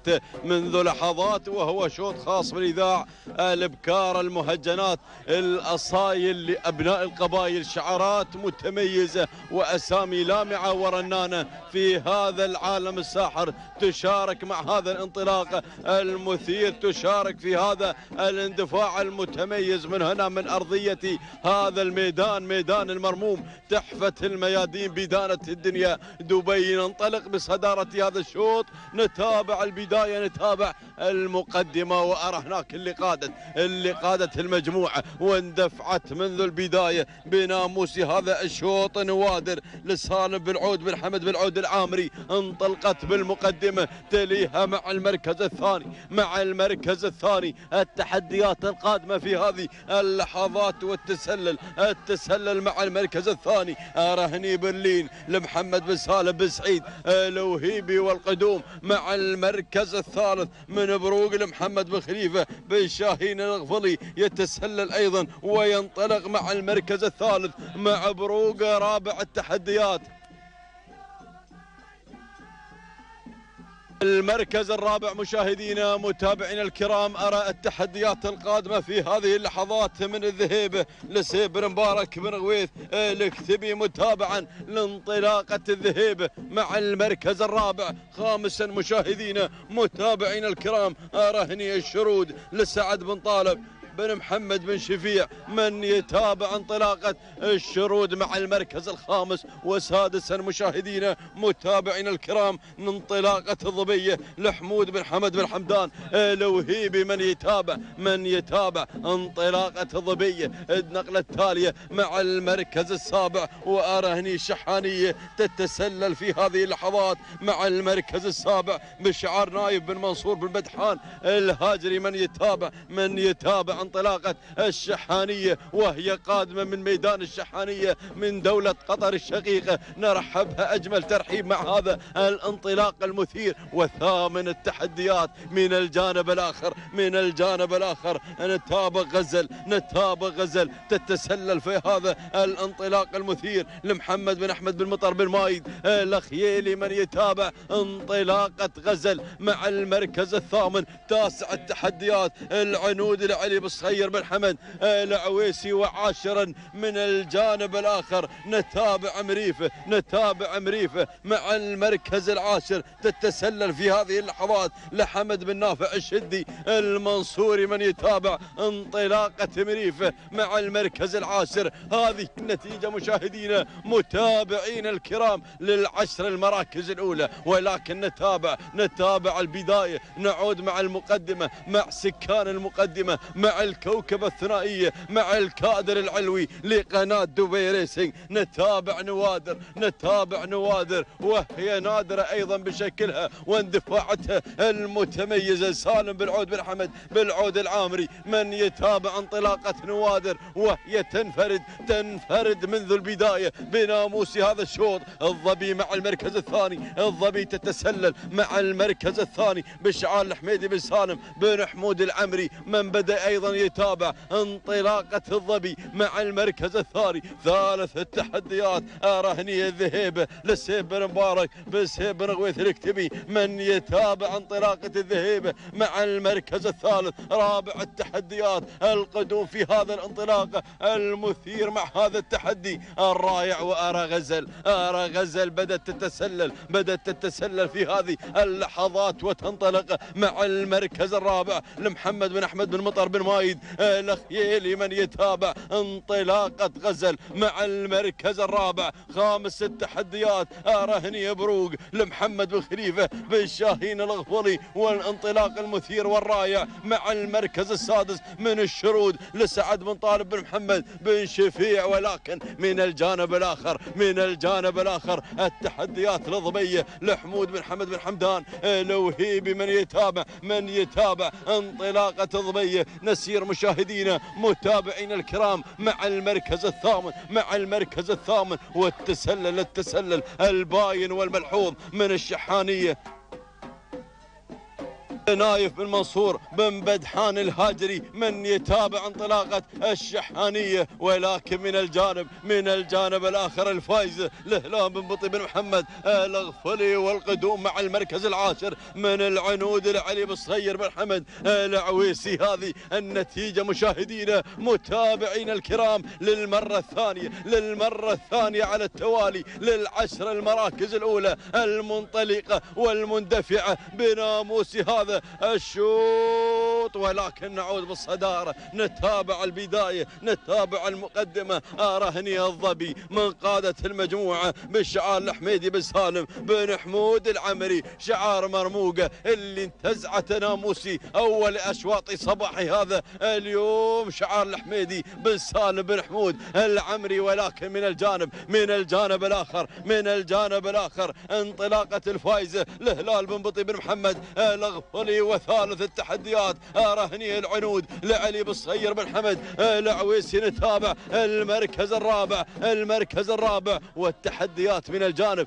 بدايته منذ لحظات، وهو شوط خاص بالإذاعة. الابكار، المهجنات، الاصايل لابناء القبائل، شعارات متميزه واسامي لامعه ورنانه في هذا العالم الساحر، تشارك مع هذا الانطلاق المثير، تشارك في هذا الاندفاع المتميز من هنا من ارضيه هذا الميدان، ميدان المرموم، تحفه الميادين، بدانه الدنيا دبي. ننطلق بصداره هذا الشوط، نتابع البدايه، نتابع المقدمه، وارى هناك اللي قادت المجموعه واندفعت منذ البدايه بناموس هذا الشوط. نوادر لسالم بن عود بن حمد بن عود العامري انطلقت بالمقدمه، تليها مع المركز الثاني التحديات القادمه في هذه اللحظات، والتسلل مع المركز الثاني. رهني برلين لمحمد بن سالم بن سعيد الوهيبي، والقدوم مع المركز الثالث من بروق لمحمد بن خليفه بن شاهين الغفلي، يتسلل ايضا وينطلق مع المركز الثالث مع بروق. رابع التحديات المركز الرابع. مشاهدينا متابعينا الكرام، أرى التحديات القادمة في هذه اللحظات من الذهيب لسيب بن مبارك بن غويث الكتبي، متابعا لانطلاقة الذهيب مع المركز الرابع. خامسا مشاهدينا متابعينا الكرام، رهني الشرود لسعد بن طالب بن محمد بن شفيع، من يتابع انطلاقة الشرود مع المركز الخامس. وسادسا مشاهدينا متابعينا الكرام، انطلاقة الظبية لحمود بن حمد بن حمدان الوهيبي، من يتابع انطلاقة الظبية. النقلة التالية مع المركز السابع، وأرهني شحانية تتسلل في هذه اللحظات مع المركز السابع بشعار نايف بن منصور بن بدحان الهاجري، من يتابع انطلاقة الشحانية، وهي قادمة من ميدان الشحانية من دولة قطر الشقيقة. نرحبها أجمل ترحيب مع هذا الانطلاق المثير. وثامن التحديات من الجانب الآخر، نتابع غزل تتسلل في هذا الانطلاق المثير لمحمد بن أحمد بن مطر بن مايد الأخيلي، من يتابع انطلاقة غزل مع المركز الثامن. تاسع التحديات العنود لعلي الصغير بن حمد العويسي. وعاشرا من الجانب الآخر نتابع مريفة مع المركز العاشر، تتسلل في هذه اللحظات لحمد بن نافع الشدي المنصوري، من يتابع انطلاقة مريفة مع المركز العاشر. هذه النتيجة مشاهدينا متابعين الكرام للعشر المراكز الأولى، ولكن نتابع البداية. نعود مع المقدمة، مع سكان المقدمة، مع الكوكبة الثنائية، مع الكادر العلوي لقناة دبي ريسينج. نتابع نوادر وهي نادرة أيضا بشكلها واندفاعتها المتميزة. سالم بن عود بن حمد بن عود العامري، من يتابع انطلاقة نوادر وهي تنفرد منذ البداية بناموس هذا الشوط. الظبي مع المركز الثاني، الظبي تتسلل مع المركز الثاني بشعار الحميدي بن سالم بن حمود العمري، من بدأ أيضا يتابع انطلاقة الظبي مع المركز الثاني. ثالث التحديات رهنية الذهيب لسيب بن مبارك بن سيب بن غويث الكتبي، من يتابع انطلاقة الذهيب مع المركز الثالث. رابع التحديات القدوم في هذا الانطلاق المثير مع هذا التحدي الرائع. وأرى غزل بدأت تتسلل في هذه اللحظات وتنطلق مع المركز الرابع لمحمد بن أحمد بن مطر بن مايد الأخيلي، من يتابع انطلاقة غزل مع المركز الرابع. خامس التحديات رهني بروق لمحمد بن خليفة بن شاهين الغفلي، والانطلاق المثير والرائع مع المركز السادس من الشرود لسعد بن طالب بن محمد بن شفيع. ولكن من الجانب الآخر التحديات الضبية لحمود بن حمد بن حمدان الوهيبي، من يتابع انطلاقة الضبية. نسير مشاهدينا متابعين الكرام مع المركز الثامن والتسلل الباين والملحوظ من الشحانية. نايف بن منصور بن بدحان الهاجري من يتابع انطلاقة الشحانية، ولكن من الجانب الآخر الفايز لهلام بن بطي بن محمد الغفلي، والقدوم مع المركز العاشر من العنود لعلي بن صهير بن حمد العويسي. هذه النتيجة مشاهدينا متابعينا الكرام للمرة الثانية على التوالي للعشر المراكز الأولى المنطلقة والمندفعة بناموس هذا الشوط، ولكن نعود بالصدارة، نتابع البداية، نتابع المقدمة. رهني الظبي من قادة المجموعة بالشعار الحميدي بن سالم بن حمود العمري، شعار مرموقة اللي انتزعت ناموسي أول أشواط صباحي هذا اليوم، شعار الحميدي بن سالم بن حمود العمري. ولكن من الجانب الآخر انطلاقة الفائزة لهلال بن بطي بن محمد الغفلي. وثالث التحديات رهني العنود لعلي بن صهير بن حمد العويسي. نتابع المركز الرابع والتحديات من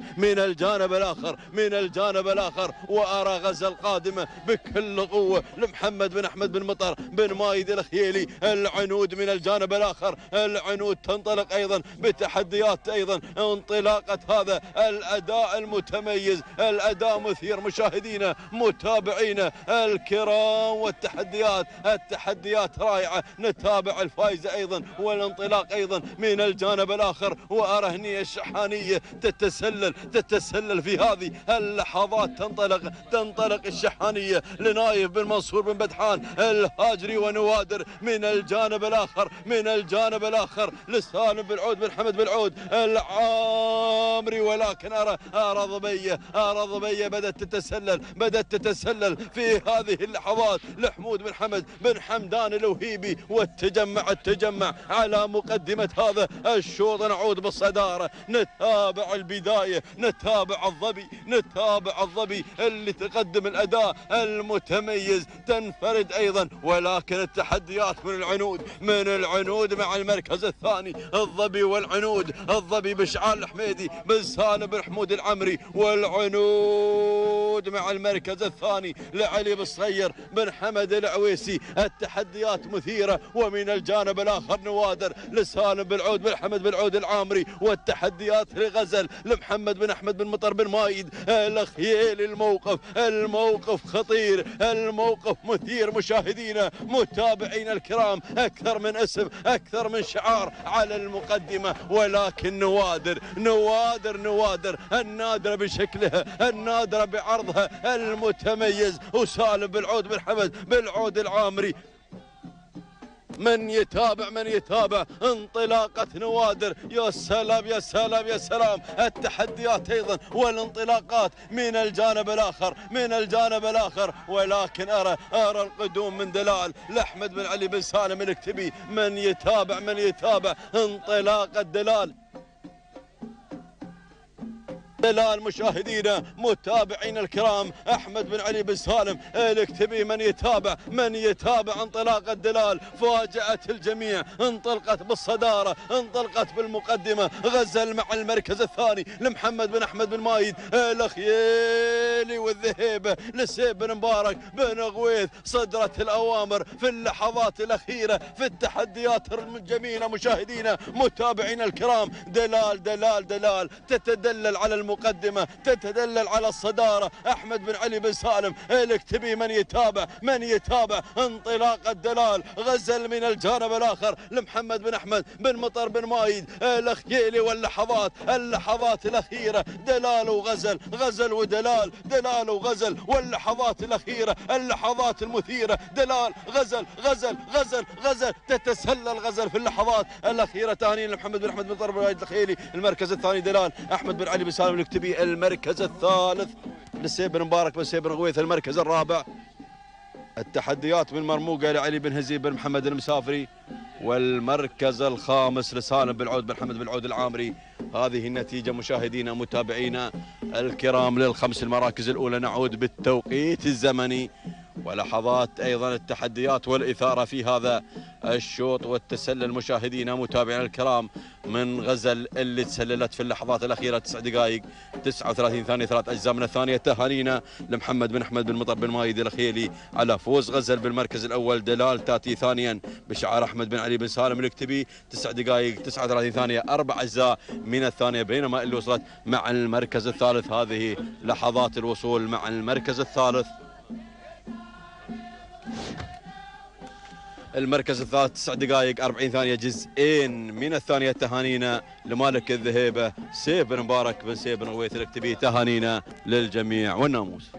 الجانب الآخر وأرى غزة القادمة بكل قوة لمحمد بن أحمد بن مطر بن مايد الخيلي. العنود من الجانب الآخر، العنود تنطلق أيضا بتحديات، أيضا انطلاقة هذا الأداء المتميز، الأداء مثير مشاهدينا متابعينا الكرام، والتحديات رائعة. نتابع الفائزة أيضا والانطلاق أيضا من الجانب الآخر، وأرهني الشحانية تتسلل في هذه اللحظات. تنطلق الشحانية لنايف بن منصور بن بدحان الهاجري ونوادر من الجانب الآخر لسالم بن عود بن حمد بن عود العامري. ولكن أرى ضبية بدأت تتسلل في هذه اللحظات لحمود بن حمد بن حمدان الوهيبي، التجمع على مقدمة هذا الشوط. نعود بالصدارة، نتابع البداية، نتابع الظبي اللي تقدم الأداء المتميز، تنفرد أيضا. ولكن التحديات من العنود مع المركز الثاني، الظبي بشعار الحميدي بن سالم بن حمود العمري، والعنود مع المركز الثاني لعلي بن صهير بن حمد العويسي. التحديات مثيرة، ومن الجانب الآخر نوادر لسالم بن عود بن حمد بن عود العامري، والتحديات لغزل لمحمد بن أحمد بن مطر بن مايد الخيل. الموقف خطير، الموقف مثير مشاهدينا متابعينا الكرام، أكثر من اسم، أكثر من شعار على المقدمة. ولكن نوادر النادرة بشكلها، النادرة بعرضها المتميز، وسالم بن عود بن حمد بن عود العامري. من يتابع انطلاقة نوادر. يا سلام. التحديات أيضا والانطلاقات من الجانب الآخر، ولكن أرى القدوم من دلال لأحمد بن علي بن سالم الكتبي. من يتابع انطلاقة دلال مشاهدينا متابعين الكرام، أحمد بن علي بن سالم الكتبي. من يتابع انطلاقة دلال فاجأت الجميع، انطلقت بالصدارة، انطلقت بالمقدمة. غزل مع المركز الثاني لمحمد بن أحمد بن مايد الخيالي، والذهيبة لسيب بن مبارك بن غويث. صدرت الأوامر في اللحظات الأخيرة في التحديات الجميلة مشاهدينا متابعين الكرام. دلال تتدلل على المقدمة، تتدلل على الصدارة. أحمد بن علي بن سالم الكتبي من يتابع انطلاقة دلال. غزل من الجانب الآخر لمحمد بن أحمد بن مطر بن مايد الخيالي، اللحظات الأخيرة دلال وغزل، غزل ودلال، دلال وغزل، واللحظات الأخيرة، اللحظات المثيرة. دلال غزل تتسلل غزل في اللحظات الأخيرة. تهاني لمحمد بن أحمد بن مطر بن مايد الخيالي. المركز الثاني دلال أحمد بن علي بن سالم الكتبي. المركز الثالث لسيب بن مبارك بن سيب بن غويث. المركز الرابع التحديات من مرموقة لعلي بن هزيب بن محمد المسافري. والمركز الخامس لسالم بن عود بن حمد بن عود العامري. هذه النتيجة مشاهدينا متابعينا الكرام للخمس المراكز الأولى. نعود بالتوقيت الزمني ولحظات أيضا التحديات والإثارة في هذا الشوط والتسلل مشاهدينا متابعينا الكرام من غزل اللي تسللت في اللحظات الأخيرة 9 دقائق 39 ثانية 3 أجزاء من الثانية. تهانينا لمحمد بن أحمد بن مطر بن مايد الخيلي على فوز غزل بالمركز الأول. دلال تاتي ثانيا بشعار أحمد بن علي بن سالم الكتبي 9 دقائق 39 ثانية 4 أجزاء من الثانية، بينما اللي وصلت مع المركز الثالث. هذه لحظات الوصول مع المركز الثالث. المركز الثالث 9 دقائق 40 ثانية جزئين من الثانية. تهانينا لمالك الذهيبة سيف بن مبارك بن سيف بن غويث الكتبي. تهانينا للجميع والناموس.